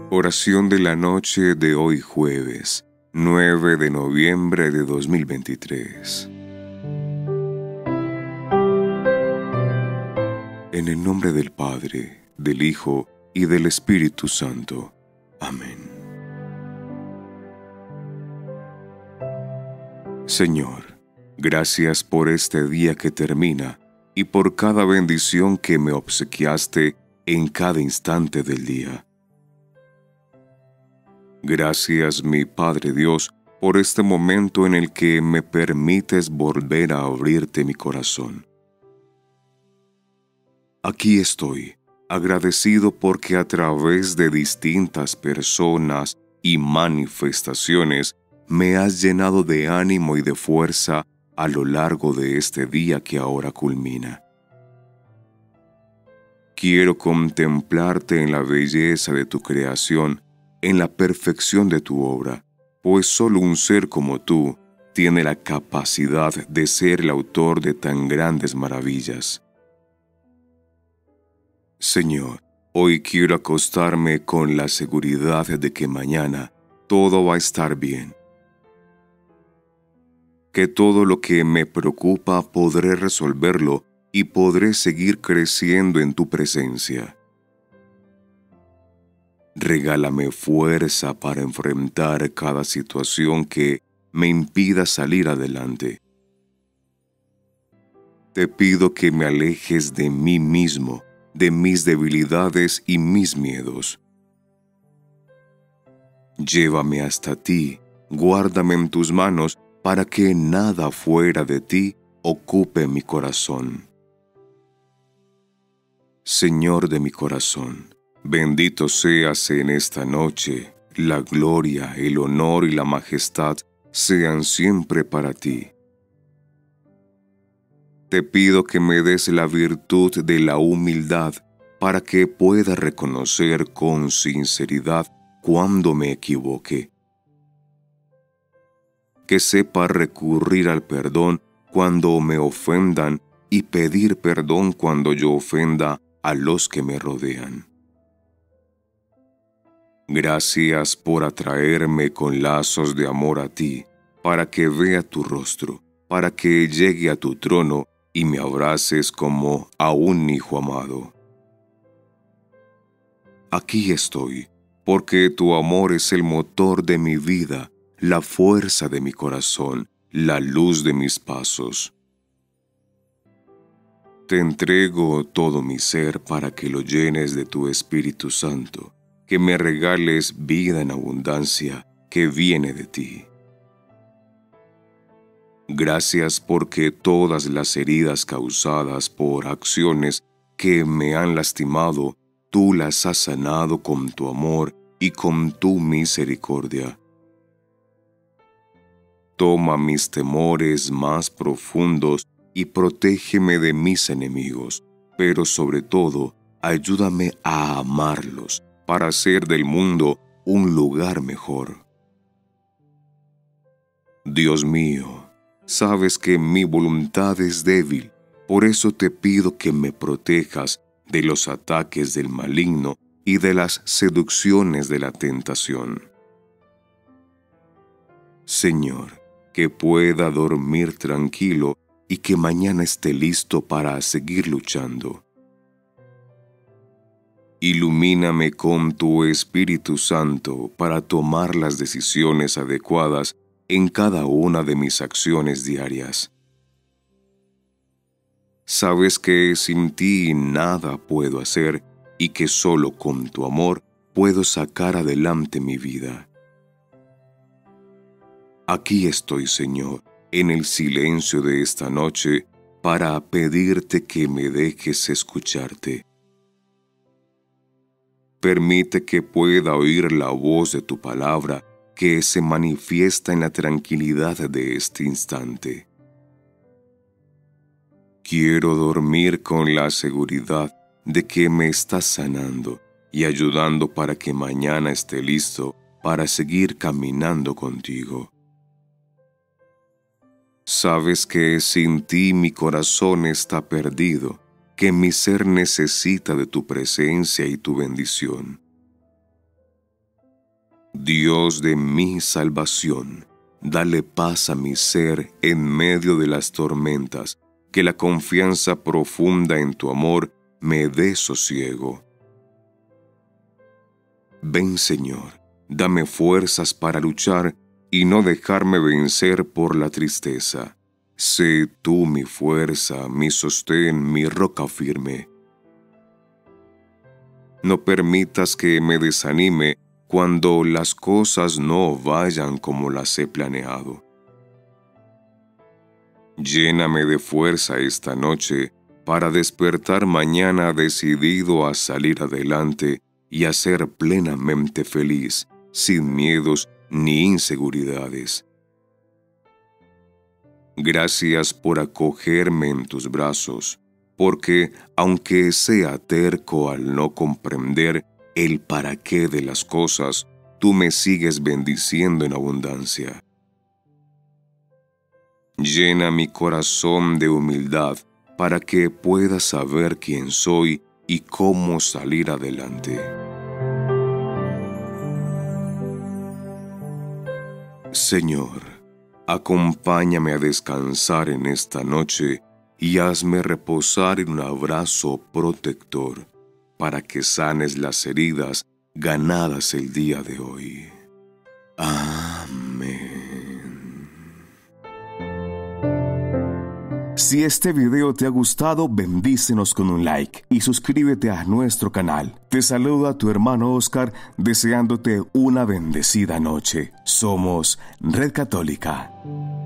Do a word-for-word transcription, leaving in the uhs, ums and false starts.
Oración de la noche de hoy jueves, nueve de noviembre de dos mil veintitrés. En el nombre del Padre, del Hijo y del Espíritu Santo. Amén. Señor, gracias por este día que termina y por cada bendición que me obsequiaste en cada instante del día. Gracias, mi Padre Dios, por este momento en el que me permites volver a abrirte mi corazón. Aquí estoy, agradecido porque a través de distintas personas y manifestaciones me has llenado de ánimo y de fuerza a lo largo de este día que ahora culmina. Quiero contemplarte en la belleza de tu creación, en la perfección de tu obra, pues solo un ser como tú tiene la capacidad de ser el autor de tan grandes maravillas. Señor, hoy quiero acostarme con la seguridad de que mañana todo va a estar bien. Que todo lo que me preocupa podré resolverlo y podré seguir creciendo en tu presencia. Regálame fuerza para enfrentar cada situación que me impida salir adelante. Te pido que me alejes de mí mismo, de mis debilidades y mis miedos. Llévame hasta ti, guárdame en tus manos para que nada fuera de ti ocupe mi corazón. Señor de mi corazón, bendito seas en esta noche, la gloria, el honor y la majestad sean siempre para ti. Te pido que me des la virtud de la humildad para que pueda reconocer con sinceridad cuando me equivoque. Que sepa recurrir al perdón cuando me ofendan y pedir perdón cuando yo ofenda a los que me rodean. Gracias por atraerme con lazos de amor a ti, para que vea tu rostro, para que llegue a tu trono y me abraces como a un hijo amado. Aquí estoy, porque tu amor es el motor de mi vida, la fuerza de mi corazón, la luz de mis pasos. Te entrego todo mi ser para que lo llenes de tu Espíritu Santo, que me regales vida en abundancia que viene de ti. Gracias porque todas las heridas causadas por acciones que me han lastimado, tú las has sanado con tu amor y con tu misericordia. Toma mis temores más profundos y protégeme de mis enemigos, pero sobre todo, ayúdame a amarlos para hacer del mundo un lugar mejor. Dios mío, sabes que mi voluntad es débil, por eso te pido que me protejas de los ataques del maligno y de las seducciones de la tentación. Señor, que pueda dormir tranquilo y que mañana esté listo para seguir luchando. Ilumíname con tu Espíritu Santo para tomar las decisiones adecuadas en cada una de mis acciones diarias. Sabes que sin ti nada puedo hacer y que solo con tu amor puedo sacar adelante mi vida. Aquí estoy, Señor, en el silencio de esta noche para pedirte que me dejes escucharte. Permite que pueda oír la voz de tu palabra que se manifiesta en la tranquilidad de este instante. Quiero dormir con la seguridad de que me estás sanando y ayudando para que mañana esté listo para seguir caminando contigo. Sabes que sin ti mi corazón está perdido, que mi ser necesita de tu presencia y tu bendición. Dios de mi salvación, dale paz a mi ser en medio de las tormentas, que la confianza profunda en tu amor me dé sosiego. Ven, Señor, dame fuerzas para luchar y no dejarme vencer por la tristeza. Sé tú mi fuerza, mi sostén, mi roca firme. No permitas que me desanime cuando las cosas no vayan como las he planeado. Lléname de fuerza esta noche para despertar mañana decidido a salir adelante y a ser plenamente feliz, sin miedos ni inseguridades. Gracias por acogerme en tus brazos, porque, aunque sea terco al no comprender el para qué de las cosas, tú me sigues bendiciendo en abundancia. Llena mi corazón de humildad para que pueda saber quién soy y cómo salir adelante. Señor, acompáñame a descansar en esta noche y hazme reposar en un abrazo protector para que sanes las heridas ganadas el día de hoy. Amén. Si este video te ha gustado, bendícenos con un like y suscríbete a nuestro canal. Te saluda tu hermano Oscar, deseándote una bendecida noche. Somos Red Católica.